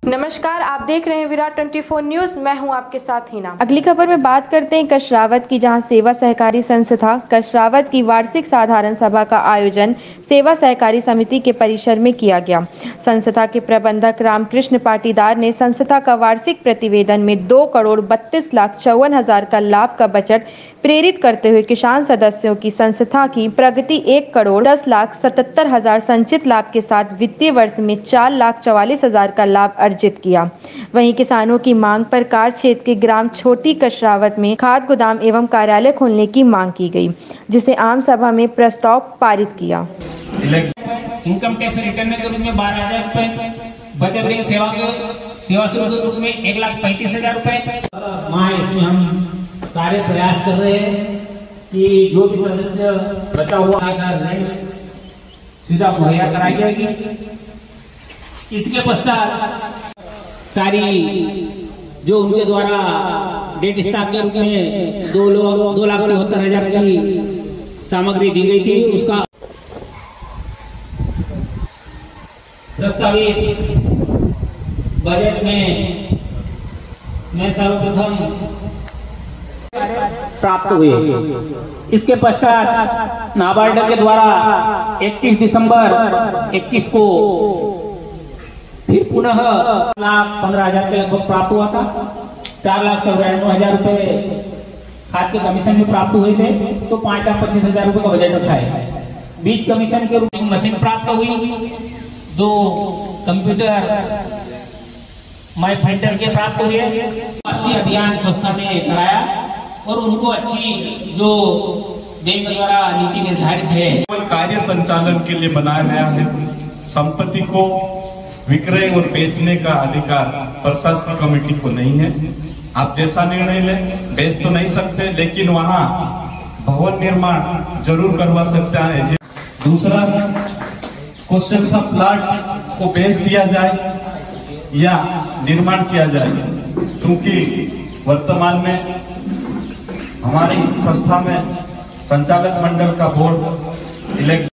नमस्कार, आप देख रहे हैं विराट 24 न्यूज। मैं हूं आपके साथ हिना। अगली खबर में बात करते हैं कशरावत की, जहां सेवा सहकारी संस्था कशरावत की वार्षिक साधारण सभा का आयोजन सेवा सहकारी समिति के परिसर में किया गया। संस्था के प्रबंधक रामकृष्ण पाटीदार ने संस्था का वार्षिक प्रतिवेदन में 2,32,54,000 का लाभ का बजट प्रेरित करते हुए किसान सदस्यों की संस्था की प्रगति 1,10,77,000 संचित लाभ के साथ वित्तीय वर्ष में 4,44,000 का लाभ अर्जित किया। वहीं किसानों की मांग पर कार क्षेत्र के ग्राम छोटी कशरावत में खाद गोदाम एवं कार्यालय खोलने की मांग की गई, जिसे आम सभा में प्रस्ताव पारित किया। इनकम टैक्स रिटर्न के रूप में 12,000 रुपए, बचत बैंक सेवा शुल्क के रूप में 1,35,000 रुपए। इसमें हम सारे प्रयास कर रहे हैं कि जो भी सदस्य बचा हुआ ऋण सुविधा मुहैया कराई जाएगी। इसके पश्चात सारी जो उनके द्वारा डेट स्टॉक के रूप में 2,73,000 की सामग्री दी गई थी, उसका प्रस्तावित बजट में सर्वप्रथम प्राप्त हुए। इसके पश्चात नाबार्ड के द्वारा 31 दिसंबर 21 को फिर पुनः 15,000 के लगभग प्राप्त हुआ था। 4,94,000 रुपए खाद के कमीशन में प्राप्त हुए थे, तो 5,25,000 रुपए का बजट रखा है। बीज कमीशन के रूप में मशीन प्राप्त हुई, 2 कंप्यूटर माई फाइटर के प्राप्त हुए। अच्छी अभियान संस्था ने कराया और उनको अच्छी जो बैंक द्वारा नीति निर्धारित है कार्य संचालन के लिए बनाया गया है। संपत्ति को विक्रय और बेचने का अधिकार प्रशासनिक कमेटी को नहीं है। आप जैसा निर्णय लें, बेच तो नहीं सकते, लेकिन वहां भवन निर्माण जरूर करवा सकते हैं। दूसरा क्वेश्चन था, प्लाट को बेच दिया जाए या निर्माण किया जाए, क्योंकि वर्तमान में हमारी संस्था में संचालक मंडल का बोर्ड इलेक्शन